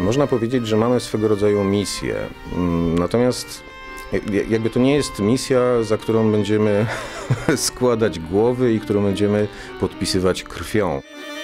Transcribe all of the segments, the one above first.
Można powiedzieć, że mamy swego rodzaju misję. Natomiast jakby to nie jest misja, za którą będziemy składać głowy i którą będziemy podpisywać krwią.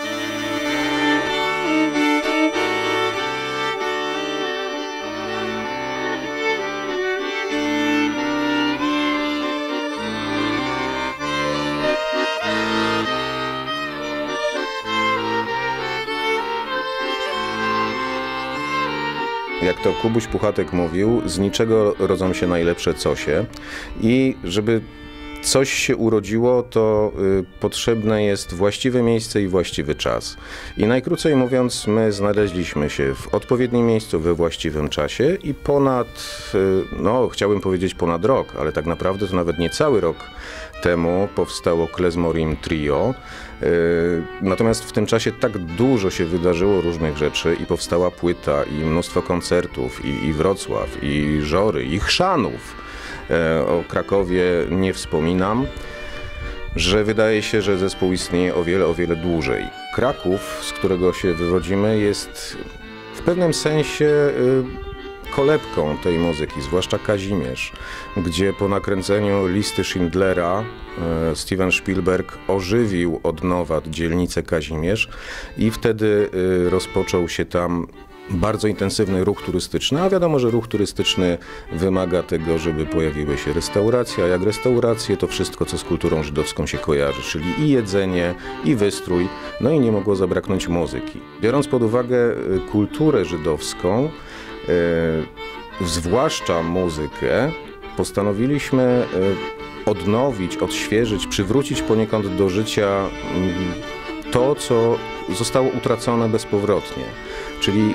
Jak to Kubuś Puchatek mówił, z niczego rodzą się najlepsze cosie i żeby coś się urodziło, to potrzebne jest właściwe miejsce i właściwy czas. I najkrócej mówiąc, my znaleźliśmy się w odpowiednim miejscu we właściwym czasie i chciałbym powiedzieć ponad rok, ale tak naprawdę to nawet nie cały rok temu powstało Klezmorim Trio. Natomiast w tym czasie tak dużo się wydarzyło różnych rzeczy i powstała płyta i mnóstwo koncertów i Wrocław, i Żory, i Chrzanów. O Krakowie nie wspominam, że wydaje się, że zespół istnieje o wiele dłużej. Kraków, z którego się wywodzimy, jest w pewnym sensie kolebką tej muzyki, zwłaszcza Kazimierz, gdzie po nakręceniu Listy Schindlera Steven Spielberg ożywił od nowa dzielnicę Kazimierz i wtedy rozpoczął się tam bardzo intensywny ruch turystyczny, a wiadomo, że ruch turystyczny wymaga tego, żeby pojawiły się restauracje, a jak restauracje, to wszystko, co z kulturą żydowską się kojarzy, czyli i jedzenie, i wystrój, no i nie mogło zabraknąć muzyki. Biorąc pod uwagę kulturę żydowską, zwłaszcza muzykę, postanowiliśmy odnowić, odświeżyć, przywrócić poniekąd do życia to, co zostało utracone bezpowrotnie, czyli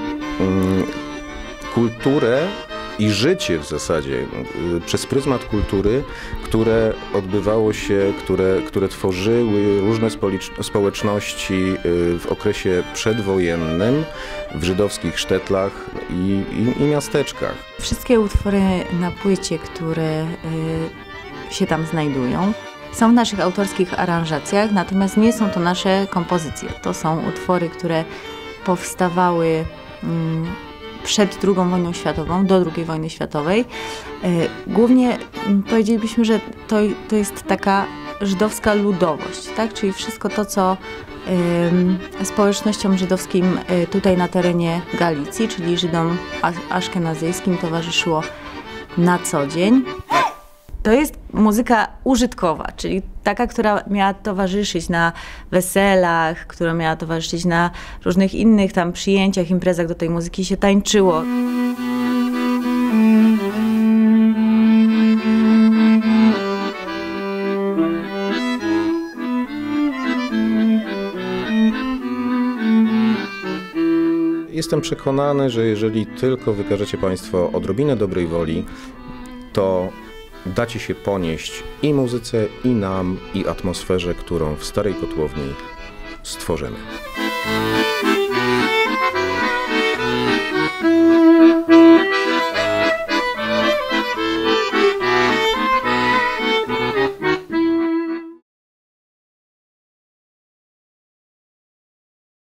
kulturę i życie w zasadzie przez pryzmat kultury, które odbywało się, które tworzyły różne społeczności w okresie przedwojennym, w żydowskich sztetlach i miasteczkach. Wszystkie utwory na płycie, które się tam znajdują, są w naszych autorskich aranżacjach, natomiast nie są to nasze kompozycje. To są utwory, które powstawały przed II wojną światową, do II wojny światowej. Głównie powiedzielibyśmy, że to jest taka żydowska ludowość, tak? Czyli wszystko to, co społecznościom żydowskim tutaj na terenie Galicji, czyli Żydom aszkenazyjskim towarzyszyło na co dzień. To jest muzyka użytkowa, czyli taka, która miała towarzyszyć na weselach, która miała towarzyszyć na różnych innych tam przyjęciach, imprezach, do tej muzyki się tańczyło. Jestem przekonany, że jeżeli tylko wykażecie Państwo odrobinę dobrej woli, to dacie się ponieść i muzyce, i nam, i atmosferze, którą w Starej Kotłowni stworzymy.